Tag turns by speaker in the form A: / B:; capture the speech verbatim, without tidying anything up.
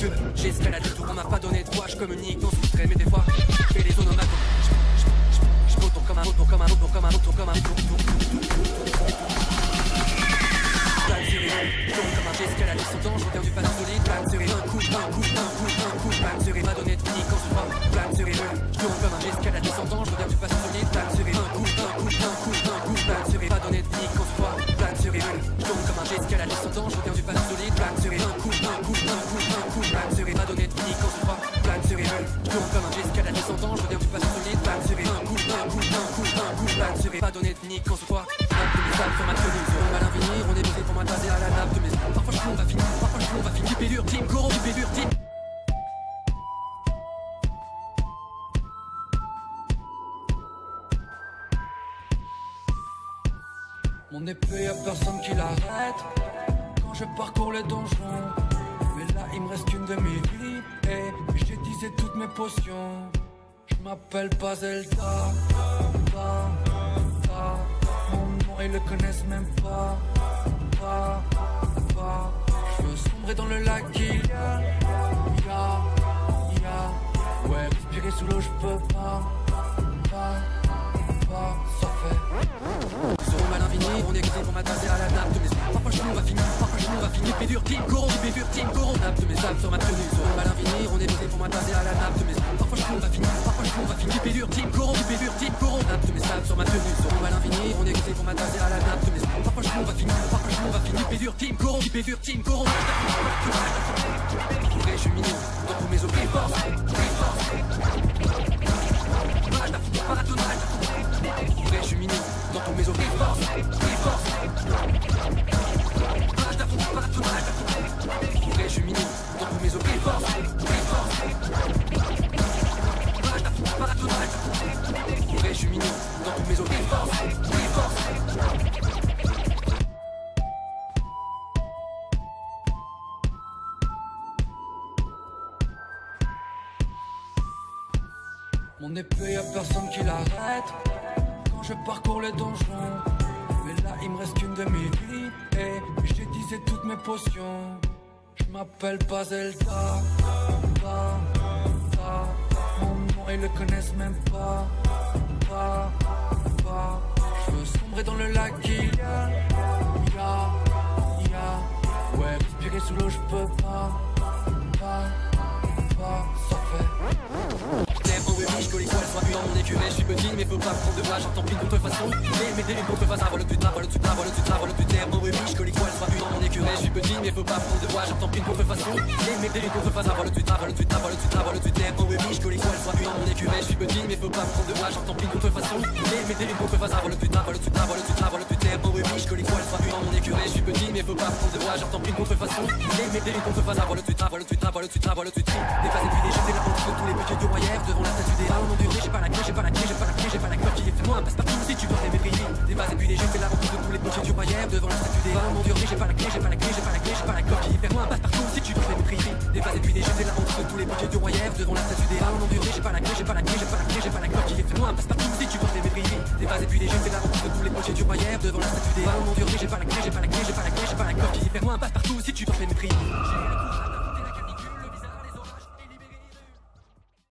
A: cube. J'escalade le tour, on m'a pas donné de voix. Je communique dans ce trait, mais des fois, je fais les onomatopes. Je retourne comme un retour, comme un retour, comme un retour, comme un retour. Plan serré, je tourne comme un j'escalade descendant. Je reviens du pas solide. Plan serré, un coup, un coup, un coup, un coup. Plan serré, pas donné de fini quand je vois. Plan serré, je tourne comme un j'escalade descendant. Je reviens du pas solide. Plan serré, un coup, un coup, un coup, un coup. Plan serré, pas donné de fini quand je vois. Plan serré, je tourne comme un j'escalade descendant. Je reviens du pas solide. Plan serré, un coup, un coup, un coup, un coup. Plan serré, pas donné de fini quand je vois. Plan serré, je tourne comme un j'escalade descendant. Je reviens du pas solide. Plan serré, un coup, un coup, un coup, un coup. Plan serré, pas donné de fini quand je vois. Sur ma tenue, sur mal invenir, on est baisé pour m'attaser à la nappe de mes. Parfois je on va finir, parfois je on va finir. Du pédur, team, coron, du pédur, team. Mon épée, y'a personne qui l'arrête quand je parcours les donjons. Mais là, il me reste qu'une demi-vie et j'ai disé toutes mes potions. Je m'appelle pas Zelda, pas, pas. Mon nom, ils le connaissent même pas, pas, pas. Je veux sombrer dans le lac, il y a, y a, y a. Ouais, respirer sous l'eau, je peux pas, pas, pas. Ça fait. Sur mal infini, on est grisé pour m'attaser à la nappe de mes. Parfois je on va finir, parfois je on va finir. Pédur, team, coron, pédur, team, coron. Nappe de mes âmes sur ma tenue. Sur mal infini, on est grisé pour m'attaser à la nappe de mes. Parfois je on va finir, parfois je on va finir. Pédur, team, coron, pédur, team, coron. Nappe de mes âmes sur ma tenue. Sur mal infini, on est grisé pour m'attaser à la nappe de mes. Parfois je on va finir, parfois je on va finir. Pédur, team, coron, pédur, team, coron. Je suis mignon dans tous mes os. Plus fort, plus fort. Je suis mignon dans tous mes os. Plus fort, plus fort. Je suis mignon dans tous mes os. Plus fort, plus fort. Je suis mignon dans tous mes os. Plus fort, plus fort. Mon épée, y'a personne qui l'arrête quand je parcours les donjons. Mais là, il me reste qu'une demi-vie et j'ai disé toutes mes potions. Je m'appelle pas Zelda, pas, pas. Mon nom, ils le connaissent même pas, pas, pas. Je veux sombrer dans le lac, il y a, y a, y a. Ouais, respirer sous l'eau, je peux pas, pas, pas. Ça fait. Je colle les poils, soit une dans mon écurie. Je suis petit, mais faut pas prendre de moi. J'entends plus de contrefaçon. Mais mettez une contreface avant le putain, le putain, le putain, le putain. Mon rubis, je colle les poils, soit une dans mon écurie. Je suis petit, mais faut pas prendre de moi. J'entends plus de contrefaçon. Mais mettez une contreface avant le putain, le putain, le putain, le putain. Mon rubis, je colle les poils, soit une dans mon écurie. Je suis petit, mais faut pas prendre de moi. J'entends plus de contrefaçon. Mais mettez une contreface avant le putain, le putain, le putain, le putain. Mon rubis, je colle les poils, soit une dans mon écurie. Je suis petit, mais faut pas prendre de moi. J'entends plus de contrefaçon. Mais mettez une contreface avant le putain, le putain, le putain, le putain. Des phases et puis des jetés la honte de tous les budgets du royère devant la statue des reins. J'ai pas la clé, j'ai pas la clé, j'ai pas la clé, j'ai pas la clé qui est fait moi un passe-partout si tu veux t'aimer briller. Des vases et puis des jets, fais la rencontre de tous les bouchers du royaume devant la statue des reins. Mon dieu, j'ai pas la clé, j'ai pas la clé, j'ai pas la clé, j'ai pas la clé qui est fait moi un passe-partout si tu veux t'aimer briller. Des vases et puis des jets, fais la rencontre de tous les bouchers du royaume devant la statue des reins. Mon dieu, j'ai pas la clé, j'ai pas la clé, j'ai pas la clé, j'ai pas la clé qui est fait moi un passe-partout si tu veux t'aimer briller. Des vases et puis des jets, fais la rencontre de tous les bouchers du royaume devant la statue des reins. Mon dieu, j'ai pas la clé, j'ai pas la clé, j'ai pas la clé, j'ai pas la clé qui est fait moi un passe-partout si tu veux t'aimer briller.